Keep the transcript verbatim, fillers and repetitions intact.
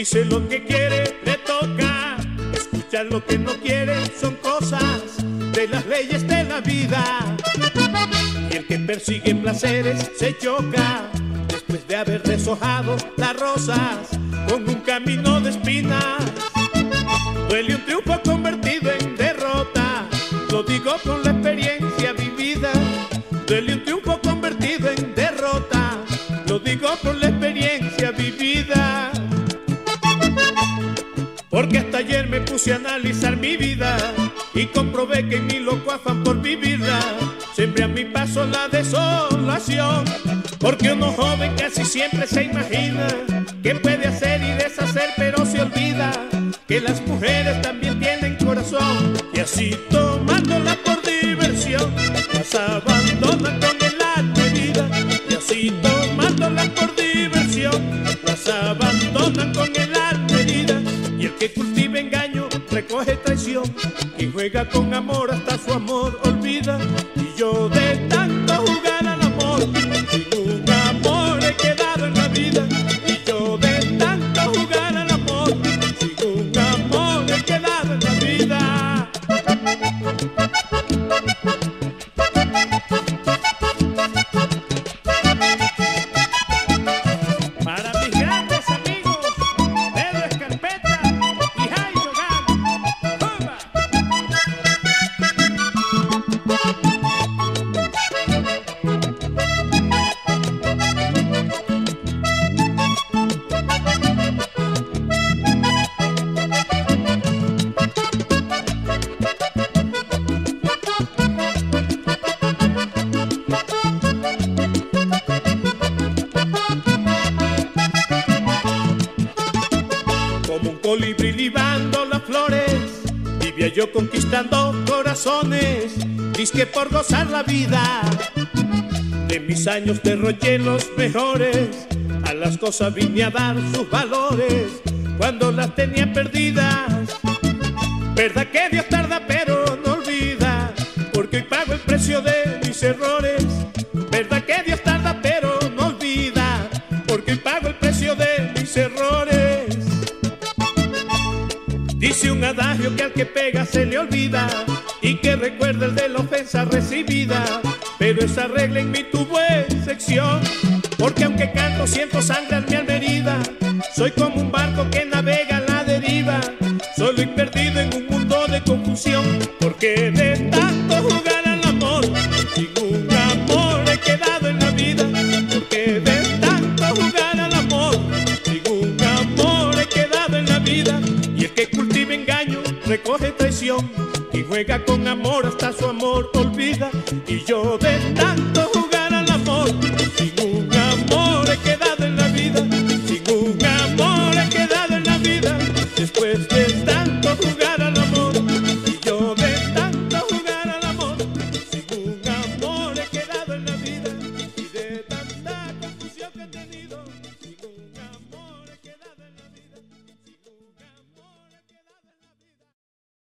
dice lo que quiere, le toca. Escuchar lo que no quiere son cosas de las leyes de la vida. Y el que persigue placeres se choca después de haber deshojado las rosas con un camino de espinas. Duele un triunfo convertido en derrota, lo digo con la experiencia vivida. Duele un triunfo convertido en derrota, lo digo con la experiencia vivida. Porque hasta ayer me puse a analizar mi vida y comprobé que en mi loco afán por vivirla sembré a mi paso la desolación. Porque uno joven casi siempre se imagina que puede hacer y deshacer, pero se olvida que las mujeres también tienen corazón. Y así tomándola por diversión las abandonan con el alma herida. Y así tomándola por diversión las abandonan con el alma herida. Y el que cultiva engaño recoge traición, quien juega con amor hasta su amor olvida. Y yo de tanto jugar al amor, sin un amor he quedado en la vida. Y yo de tanto jugar al amor, sin un amor he quedado en la vida. Para mis grandes amigos, Pedro Escarpeta y Jairo Gama. ¡Uba! Como un colibrí libando las flores, vivía yo conquistando corazones, disque por gozar la vida. De mis años derroché los mejores, a las cosas vine a dar sus valores cuando las tenía perdidas. Verdad que Dios tarda pero no olvida, porque hoy pago el precio de mis errores. Verdad que Dios tarda pero no olvida, porque hoy pago el precio de mis errores. Dice un adagio que al que pega se le olvida y que recuerda el de la ofensa recibida. Pero esa regla en mí tuvo excepción, porque aunque canto siento sangre en mi alma herida. Soy como un barco que navega a la deriva, solo y perdido en un mundo de confusión. Porque de tanto jugar al amor, sin un amor he quedado en la vida. Porque de tanto jugar al amor, sin un amor he quedado en la vida. Y el que cultiva engaño recoge traición, y juega con amor hasta su amor olvida. Y yo de tanto jugar